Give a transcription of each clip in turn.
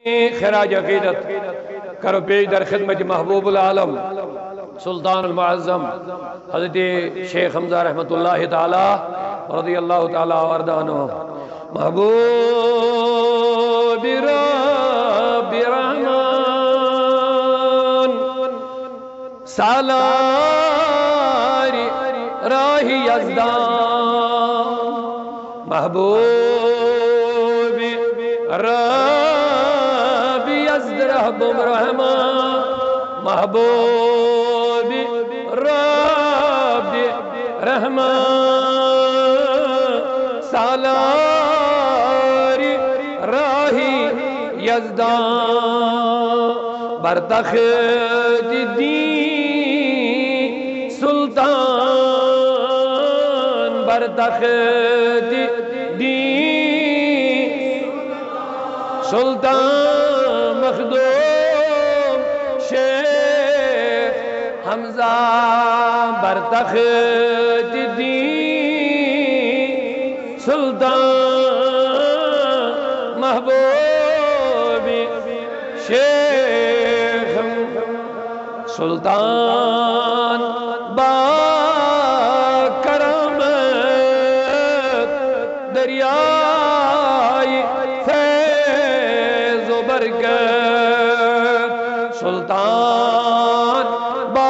خراج عقیدت کرو پیش در خدمت محبوب العالم سلطان المعظم حضرت شیخ حمزہ رحمۃ اللہ تعالی رضی اللہ تعالی وردانہ محبوب رب رحمان سالاری راہی یزدان محبوب رب یزد رب رحمان محبوب رب رحمان سالاری راہی یزدان برتخت دین سلطان برتخت دین سلطان مخدوم شیخ حمزہ برتخت دین سلطان محبوب شیخ سلطان با کرامت دریائے فیض و برکت سلطان با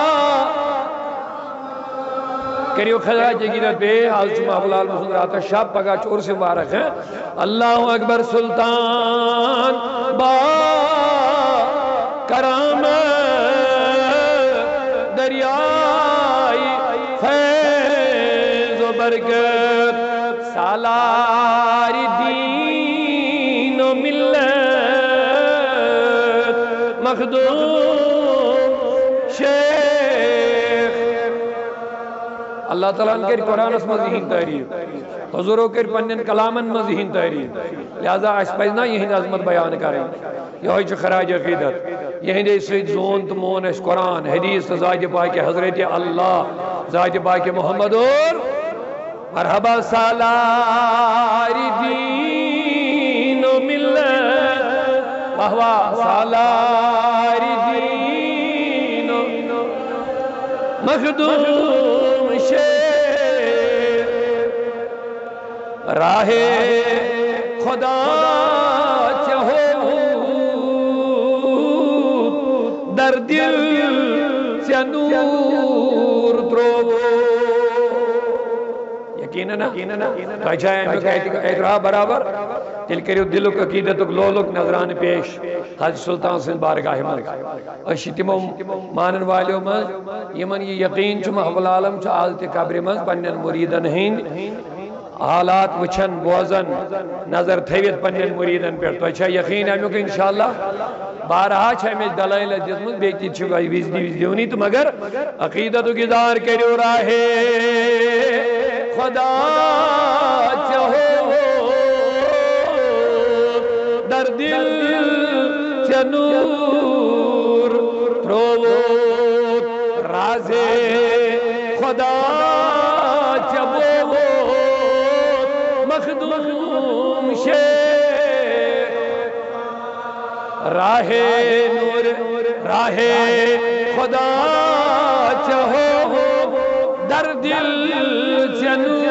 کریو خزاج جگیرت بے حال چمہ بلال مسلم راتا شاب پگا چور سے مبارک ہے اللہ اکبر سلطان با کرامت دریائے فیض و برکت سالاری دین و ملت مخدوم شیخ اللہ تعالیٰ نے کہا قرآن اس مزہین تحریر حضوروں کے پنن کلامن مزہین تحریر لہذا اس پہنا یہی عظمت بیان کریں یہ جو خراج عقیدت یہی دے سید زون تو مون اس قرآن حدیث ذات پاک حضرت اللہ ذات پاک محمد اور مرحبا سالاری دین و ملت وہوا سالاری دین و مخدوم شیخ راہ خدا در دل سے نور ترو یقینا تو اچھا ہے اعتراف برابر تیل کریو دلک عقیدتک لولک نظران پیش حضرت سلطان سن بارگاہ من اشی تمو مانن والیو من یمن یہ یقین چھ محب العالم چھ آلت قبر من پنن مریدن ہند حالات وچھن بوزن نظر تھویت پنن مریدن پر تو اچھا یقین ہے کہ انشاءاللہ بارہا چھے میں دلائل جسمت بیتی چھو گئی ویزدی ہونی تو مگر عقیدت و گزار کریو راہے خدا چاہو در دل چنور پروو راز خدا چبو مخدوم شیخ راہ نور راہ خدا چاہو در دل چنور